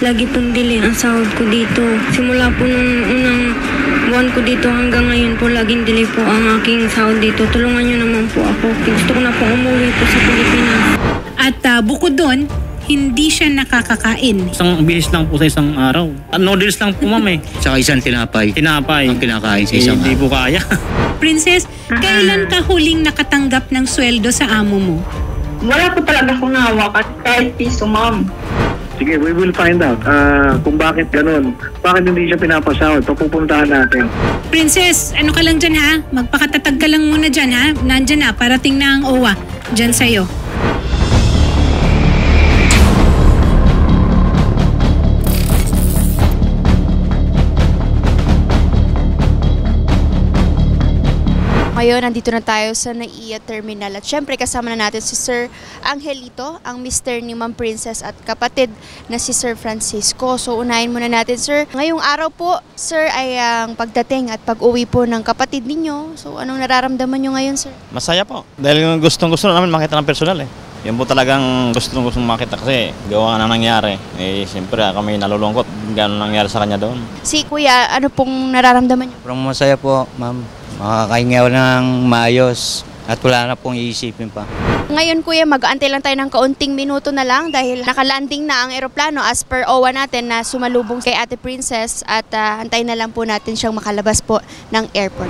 lagi pong delay ang sahod ko dito. Simula po nung unang buwan ko dito hanggang ngayon po, laging delay po ang aking sahod dito. Tulungan niyo naman po ako. Gusto ko na po umuwi po sa Pilipinas. At bukod doon, hindi siya nakakakain. Isang bihis lang po sa isang araw. Noodles lang po, ma'am eh. Tsaka isang tinapay. Tinapay. Ang kinakain sa isang Hindi po kaya. Princess, kailan ka huling nakatanggap ng sweldo sa amo mo? Wala po talaga akong hawak at kahit piso, ma'am. Sige, we will find out kung bakit ganun. Bakit hindi siya pinapasahod? Papupuntahan natin. Princess, ano ka lang dyan ha? Magpakatatag ka lang muna dyan ha? Nandyan na, parating na ang OWA dyan sa'yo. Ngayon, nandito na tayo sa NAIA Terminal at syempre kasama na natin si Sir Angelito, ang mister ni Ma'am Princess at kapatid na si Sir Francisco. So unahin muna natin, Sir. Ngayong araw po, Sir, ay ang pagdating at pag-uwi po ng kapatid ninyo. So anong nararamdaman nyo ngayon, Sir? Masaya po. Dahil gustong-gusto namin makita ng personal eh. Yan po talagang gustong-gustong makita kasi gawa na nangyari. Eh, siyempre kami nalulungkot gano'n nangyari sa kanya doon. Si Kuya, ano pong nararamdaman nyo? Sobrang masaya po, ma'am. Makakahingaw ng maayos at wala na pong iisipin pa. Ngayon, Kuya, mag-aantay lang tayo ng kaunting minuto na lang dahil nakalanding na ang eroplano as per OWA natin na sumalubong kay Ate Princess at antayin na lang po natin siyang makalabas po ng airport.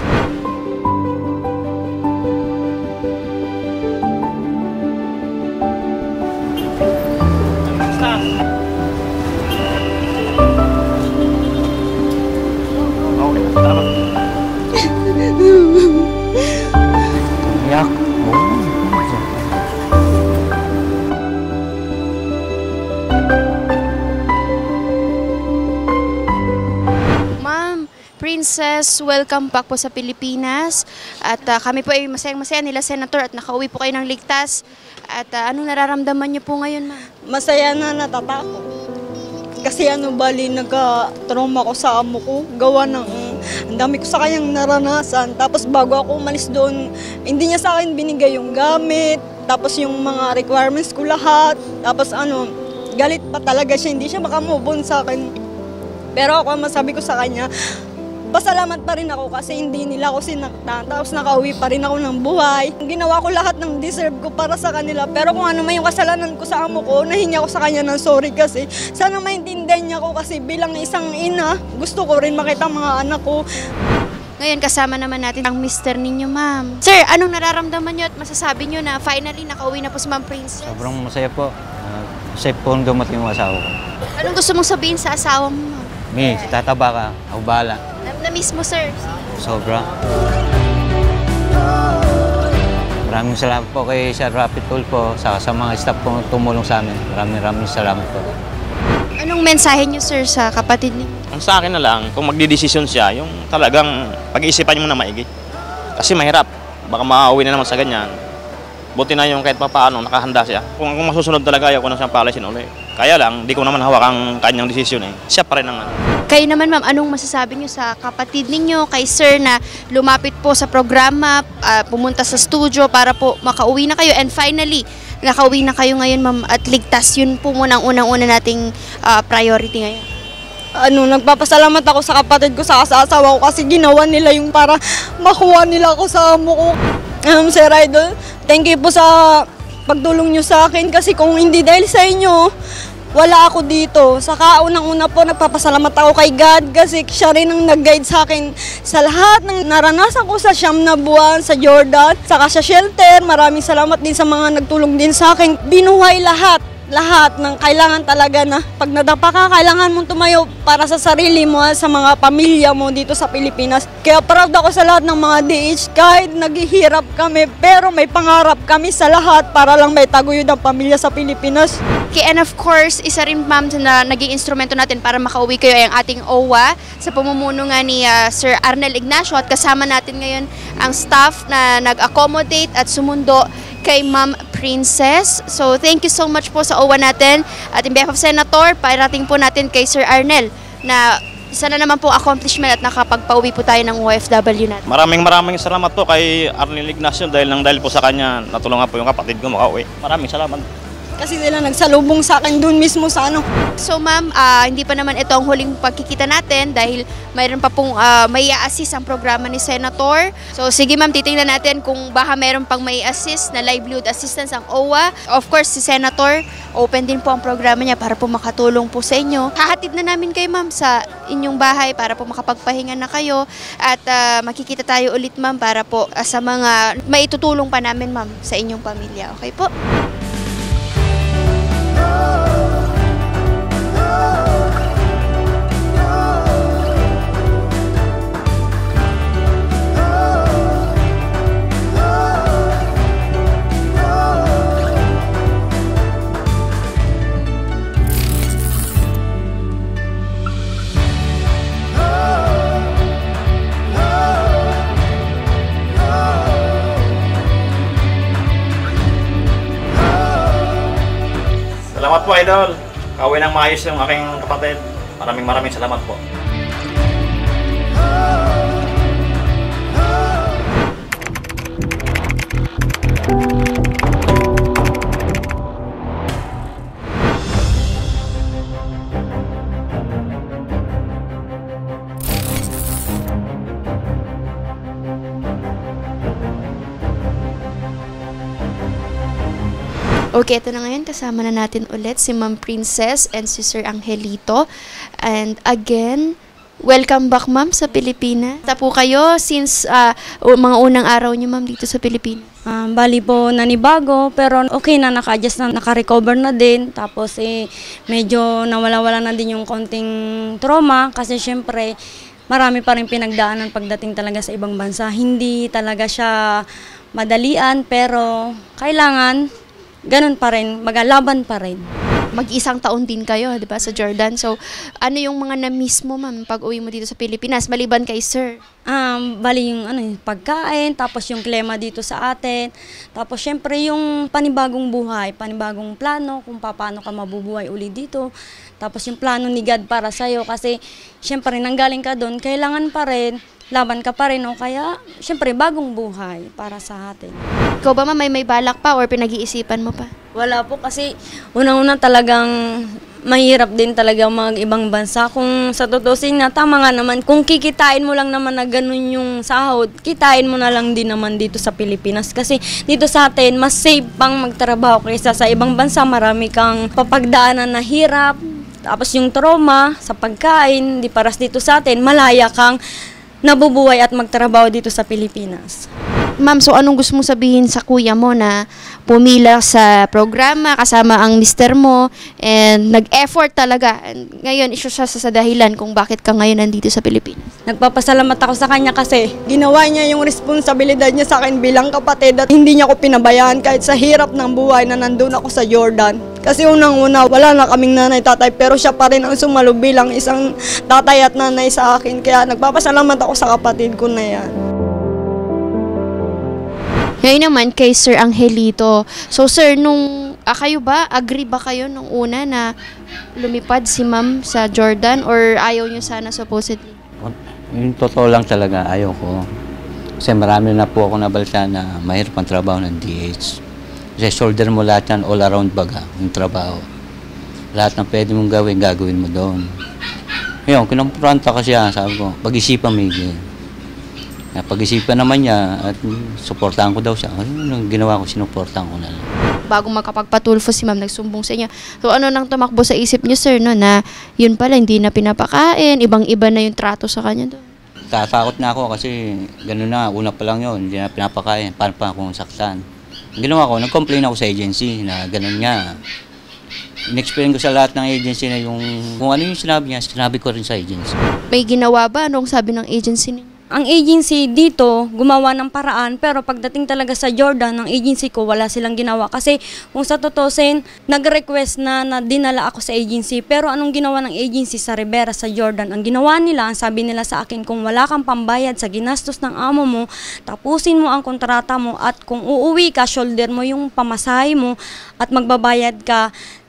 Yak. Ma'am Princess, welcome back po sa Pilipinas. At kami po ay masayang-masaya nila, Senator, at nakauwi po kayo ng ligtas. At anong nararamdaman niyo po ngayon, ma'am? Masaya na, natatakot. Kasi bali nagka-trauma ko sa amo ko. Gawa ng ang dami ko sa kanyang naranasan. Tapos bago ako umalis doon, hindi niya sa akin binigay yung gamit. Tapos yung mga requirements ko lahat. Tapos galit pa talaga siya. Hindi siya makamove on sa akin. Pero ako, masabi ko sa kanya, pasalamat pa rin ako kasi hindi nila ako sinaktan. Tapos nakauwi pa rin ako ng buhay. Ginawa ko lahat ng deserve ko para sa kanila. Pero kung ano man yung kasalanan ko sa amo ko, nahingi ako sa kanya ng sorry kasi sana maintindihan niya ako kasi bilang isang ina, gusto ko rin makita mga anak ko. Ngayon, kasama naman natin ang mister ninyo, ma'am. Sir, anong nararamdaman niyo at masasabi niyo na finally nakauwi na po si Ma'am Princess? Sobrang masaya po. Safe po ang dumating yung asawa ko. Anong gusto mong sabihin sa asawa mo, ma'am? Miss, tataba ka. Ako bahala. Na-miss mo, sir. Sobra. Maraming salamat po kay Sir Rapid Tool po sa mga staff po tumulong sa amin. Maraming salamat po. Anong mensahe niyo, sir, sa kapatid niyo? Ang sa akin na lang, kung magdidesisyon siya, yung talagang pag-iisipan niyo muna maigi. Kasi mahirap. Baka makauwi na naman sa ganyan. Buti na yung kahit pa paano, nakahanda siya. Kung masusunod talaga, ayaw ko na siyang palisin ulit. Kaya lang, di ko naman hawak ang kanyang desisyon eh. Siya pa rin ang Kayo naman, ma'am, anong masasabi niyo sa kapatid ninyo, kay sir na lumapit po sa programa, pumunta sa studio para po makauwi na kayo and finally, nakauwi na kayo ngayon, ma'am, at ligtas. Yun po muna ang unang-una nating priority ngayon. Nagpapasalamat ako sa kapatid ko, sa asawa ko kasi ginawa nila yung para makuha nila ako sa amo ko. Sir Idol, thank you po sa pagtulong nyo sa akin kasi kung hindi dahil sa inyo, wala ako dito. Saka unang-una po, nagpapasalamat ako kay God kasi siya rin ang nag-guide sa akin sa lahat ng naranasan ko sa Siyam na buwan, sa Jordan, saka sa shelter. Maraming salamat din sa mga nagtulong din sa akin. Binuhay lahat ng kailangan talaga na pag nadapa ka, kailangan mong tumayo para sa sarili mo, sa mga pamilya mo dito sa Pilipinas. Kaya proud ako sa lahat ng mga DH, kahit naghihirap kami, pero may pangarap kami sa lahat para lang may taguyod ang pamilya sa Pilipinas. Okay, and of course, isa rin, ma'am, na naging instrumento natin para makauwi kayo ay ang ating OWA sa pamumuno nga ni Sir Arnel Ignacio at kasama natin ngayon ang staff na nag-accommodate at sumundo kay Ma'am Princess. So, thank you so much po sa OWA natin. At in behalf of Senator, parating po natin kay Sir Arnel na isa na naman po accomplishment at nakapagpauwi po tayo ng OFW natin. Maraming salamat po kay Arnel Ignacio dahil po sa kanya natulungan po yung kapatid ko makauwi. Maraming salamat. Kasi sila nagsalubong sa akin doon mismo sa ano. So ma'am, hindi pa naman ito ang huling pagkikita natin dahil mayroon pa pong may assist ang programa ni Senator. So sige ma'am, titingnan natin kung baka mayroon pang may assist na livelihood assistance ang OWA. Of course, si Senator, open din po ang programa niya para po makatulong po sa inyo. Hahatid na namin kayo ma'am sa inyong bahay para po makapagpahinga na kayo at makikita tayo ulit ma'am para po sa mga maitutulong pa namin ma'am sa inyong pamilya. Okay po? Salamat po, Idol. Kauwi ng maayos yung aking kapatid. Maraming salamat po. Okay, ito na ngayon. Kasama na natin ulit si Ma'am Princess and si Sir Angelito. And again, welcome back ma'am sa Pilipinas. Tapo kayo since mga unang araw niyo ma'am dito sa Pilipinas. Bali po nanibago pero okay na, naka-adjust na, naka-recover na din. Tapos medyo nawala-wala na din yung konting trauma kasi syempre marami pa rin pinagdaanan pagdating talaga sa ibang bansa. Hindi talaga siya madalian pero kailangan ganun pa rin, magalaban pa rin. Mag-isang taon din kayo, di ba, sa Jordan. So, ano yung mga na-miss mo, ma'am, pag uwi mo dito sa Pilipinas, maliban kay sir? Bali yung pagkain, tapos yung klima dito sa atin, tapos syempre yung panibagong buhay, panibagong plano, kung paano ka mabubuhay uli dito. Tapos yung plano ni God para sa'yo, kasi syempre nanggaling ka doon, kailangan pa rin, laban ka pa rin, o kaya syempre bagong buhay para sa atin. Ikaw ba ma'am, may balak pa or pinag-iisipan mo pa? Wala po kasi unang-una talagang mahirap din talaga mag ibang bansa. Kung sa tutusin na tama nga naman, kung kikitain mo lang naman na ganun yung sahod, kitain mo na lang din naman dito sa Pilipinas. Kasi dito sa atin, mas safe pang magtrabaho kaysa sa ibang bansa. Marami kang papagdaanan na hirap. Tapos yung trauma sa pagkain, di paras dito sa atin, malaya kang nabubuhay at magtrabaho dito sa Pilipinas. Ma'am, so anong gusto mong sabihin sa kuya mo na pumila sa programa kasama ang mister mo and nag-effort talaga? And ngayon, isa siya sa dahilan kung bakit ka ngayon nandito sa Pilipinas. Nagpapasalamat ako sa kanya kasi ginawa niya yung responsibilidad niya sa akin bilang kapatid at hindi niya ako pinabayaan kahit sa hirap ng buhay na nandun ako sa Jordan. Kasi unang-una, wala na kaming nanay-tatay pero siya pa rin ang sumalo bilang isang tatay at nanay sa akin. Kaya nagpapasalamat ako sa kapatid ko na yan. Ngayon naman kay Sir Angelito. So sir, nung kayo ba, agree ba kayo nung una na lumipad si ma'am sa Jordan or ayaw nyo sana supposedly? Yung totoo lang talaga, ayaw ko. Kasi marami na po ako nabalita na mahirap ang trabaho ng DH. Kasi shoulder mo lahat yan, all around baga, yung trabaho. Lahat ng pwede mong gagawin mo doon. Ngayon, kinampranta kasi sabi ko, pag-isipan mo higit. Pag-isipan naman niya at suportahan ko daw siya. Ano ginawa ko, sinuportahan ko na lang. Bago magkapagpatulfo si ma'am, nagsumbong sa inyo. So ano nang tumakbo sa isip niyo sir, no, na yun pala hindi na pinapakain, ibang-iba na yung trato sa kanya doon? Tatakot na ako kasi gano'n na, una pa lang yun, hindi na pinapakain. Paano pa akong saktan? Ang ginawa ko, nag-complain ako sa agency na gano'n nga. In-explain ko sa lahat ng agency na yung kung ano yung sinabi niya, sinabi ko rin sa agency. May ginawa ba? Anong sabi ng agency niyo? Ang agency dito, gumawa ng paraan, pero pagdating talaga sa Jordan, ang agency ko, wala silang ginawa. Kasi kung sa tutusin, nag-request na dinala ako sa agency. Pero anong ginawa ng agency sa Rivera, sa Jordan? Ang ginawa nila, ang sabi nila sa akin, kung wala kang pambayad sa ginastos ng amo mo, tapusin mo ang kontrata mo at kung uuwi ka, shoulder mo yung pamasahe mo at magbabayad ka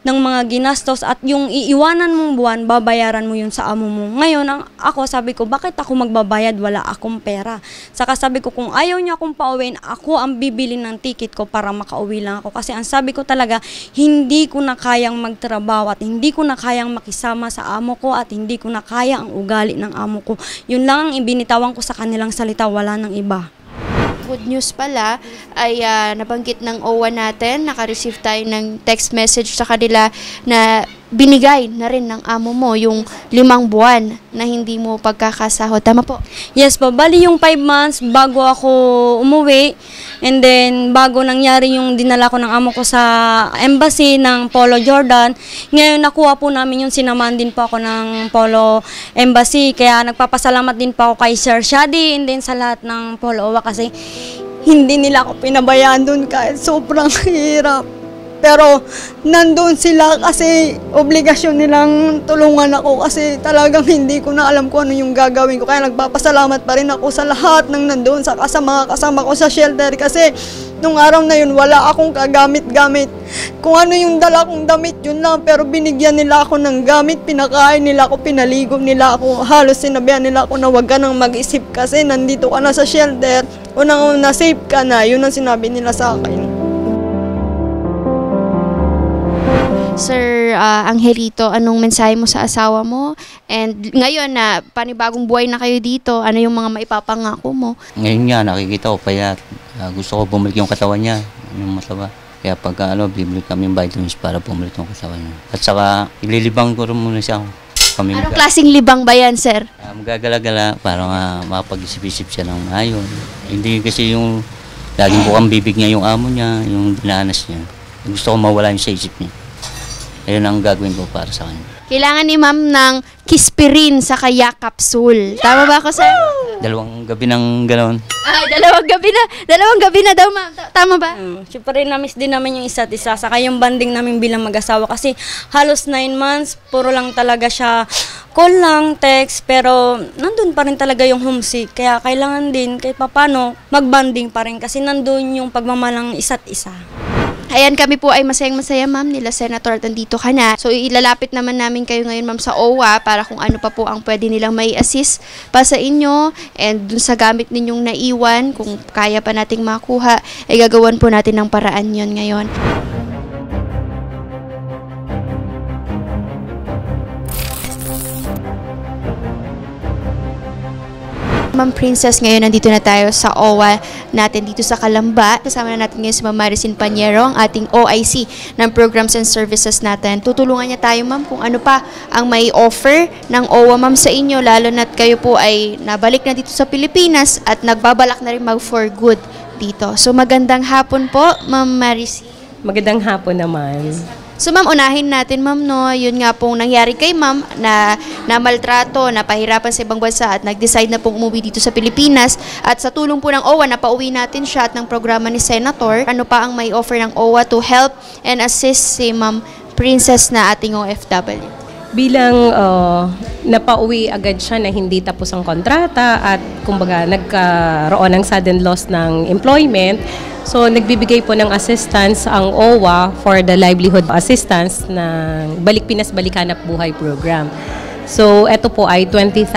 ng mga ginastos at yung iiwanan mong buwan, babayaran mo yun sa amo mo. Ngayon, ako sabi ko, bakit ako magbabayad? Wala akong pera. Saka sabi ko, kung ayaw niya akong pauwiin, ako ang bibili ng ticket ko para makauwi lang ako. Kasi ang sabi ko talaga, hindi ko na kayang magtrabaho at hindi ko na kayang makisama sa amo ko at hindi ko na kaya ang ugali ng amo ko. Yun lang ang ibinitawan ko sa kanilang salita, wala nang iba. Good news pala ay nabanggit ng OWA natin, naka-receive tayo ng text message sa kanila na binigay na rin ng amo mo yung 5 buwan na hindi mo pagkakasahod. Tama po? Yes po, bali yung 5 months bago ako umuwi and then bago nangyari yung dinala ko ng amo ko sa embassy ng Polo Jordan, ngayon nakuha po namin yung sinamahan din po ako ng Polo Embassy. Kaya nagpapasalamat din po ako kay Sir Shadi and then sa lahat ng Polo OWA kasi hindi nila ako pinabayaan doon kahit sobrang hirap. Pero nandun sila kasi obligasyon nilang tulungan ako kasi talagang hindi ko na alam kung ano yung gagawin ko. Kaya nagpapasalamat pa rin ako sa lahat ng nandun, sa mga kasama ko sa shelter kasi nung araw na yun wala akong kagamit-gamit. Kung ano yung dala kong damit, yun lang. Pero binigyan nila ako ng gamit, pinakain nila ako, pinaligo nila ako. Halos sinabihan nila ako na huwag ka nang mag-isip kasi nandito ka na sa shelter. Unang-una, safe ka na. Yun ang sinabi nila sa akin. Sir Angelito, anong mensahe mo sa asawa mo? And ngayon na panibagong buhay na kayo dito, ano yung mga maipapangako mo? Ngayon nga, nakikita ko payat. Gusto ko bumalik yung katawan niya, yung mataba. Kaya pagka bibili kami yung vitamins para bumalik yung katawan niya. At saka, ililibang ko rin muna siya. Anong klaseng libang ba yan, sir? Magagala-gala para mapag-isip-isip siya ng mayon. Hindi kasi yung laging bukang bibig niya yung amo niya, yung dinanas niya. Gusto ko mawala yung sa isip niya. Ayun ang gagawin ko para sa kanya. Kailangan ni ma'am ng Kispirin sa kaya capsule. Tama ba ako, sir? 2 gabi ng ganoon. Ay, 2 gabi na. 2 gabi na daw, ma'am. Tama ba? Siyempre, na-miss din namin yung isa't isa. Saka yung banding namin bilang mag-asawa. Kasi halos 9 months, puro lang talaga siya call lang, text. Pero nandun pa rin talaga yung homesick. Kaya kailangan din kahit papano mag-banding pa rin. Kasi nandun yung pagmamalang isa't isa. Ayan, kami po ay masayang-masaya, ma'am, nila Senator, nandito ka na. So, ilalapit naman namin kayo ngayon, ma'am, sa OWA para kung ano pa po ang pwede nilang may assist pa sa inyo and dun sa gamit ninyong naiwan, kung kaya pa nating makuha, ay gagawan po natin ng paraan yon ngayon. Ma'am Princess, ngayon nandito na tayo sa OWA natin dito sa Calamba. Kasama na natin ngayon si Ma'am Maricin Paniero, ang ating OIC ng Programs and Services natin. Tutulungan niya tayo, ma'am, kung ano pa ang may offer ng OWA, ma'am, sa inyo, lalo na't kayo po ay nabalik na dito sa Pilipinas at nagbabalak na rin mag for good dito. So magandang hapon po, Ma'am Maricin. Magandang hapon naman. So ma'am, unahin natin, ma'am, no, yun nga pong nangyari kay ma'am na maltrato, napahirapan sa ibang bansa at nag-decide na pong umuwi dito sa Pilipinas at sa tulong po ng OWA, napauwi natin siya at ng programa ni Senator. Ano pa ang may offer ng OWA to help and assist si Ma'am Princess na ating OFW? Bilang napauwi agad siya na hindi tapos ang kontrata at kumbaga nagkaroon ng sudden loss ng employment, so nagbibigay po ng assistance ang OWA for the livelihood assistance ng Balik Pinas Balikanap Buhay program. So ito po ay 20,000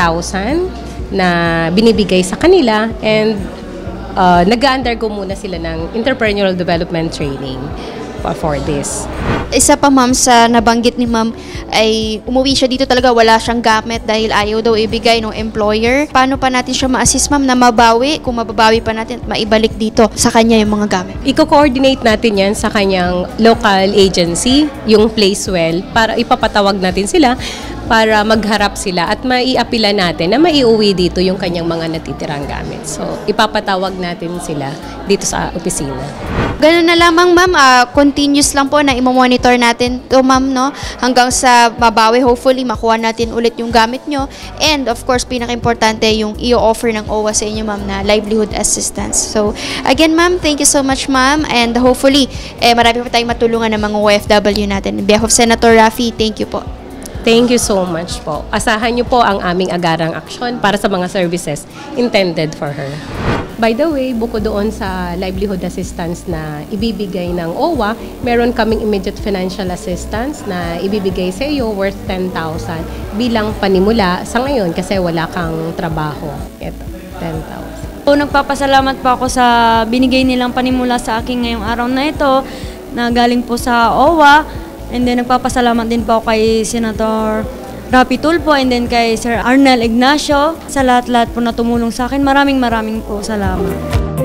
na binibigay sa kanila and nag-undergo muna sila ng entrepreneurial development training for this. Isa pa, ma'am, sa nabanggit ni ma'am ay umuwi siya dito talaga, wala siyang gamit dahil ayaw daw ibigay ng employer. Paano pa natin siya ma-assist, ma'am, na mabawi? Kung mababawi pa natin, maibalik dito sa kanya yung mga gamit. Iko-coordinate natin yan sa kanyang local agency, yung Placewell, para ipapatawag natin sila para magharap sila at maiapila natin na maiuwi dito yung kanyang mga natitirang gamit. So, ipapatawag natin sila dito sa opisina. Ganun na lamang, ma'am. Continuous lang po na i-monitor natin to, ma'am, no? Hanggang sa mabawi, hopefully, makuha natin ulit yung gamit nyo. And, of course, pinaka-importante yung i-offer ng OWA sa inyo, ma'am, na livelihood assistance. So, again, ma'am, thank you so much, ma'am. And hopefully, marami pa tayong matulungan ng mga OFW natin. On behalf of Senator Raffy, thank you po. Thank you so much po. Asahan niyo po ang aming agarang aksyon para sa mga services intended for her. By the way, bukod doon sa livelihood assistance na ibibigay ng OWA, meron kaming immediate financial assistance na ibibigay sa iyo worth 10,000 bilang panimula sa ngayon kasi wala kang trabaho. Ito, 10,000. So, nagpapasalamat po ako sa binigay nilang panimula sa akin ngayong araw na ito na galing po sa OWA. And then nagpapasalamat din po ako kay Senator Rapi Tulfo and then kay Sir Arnel Ignacio sa lahat-lahat po na tumulong sa akin. Maraming po salamat.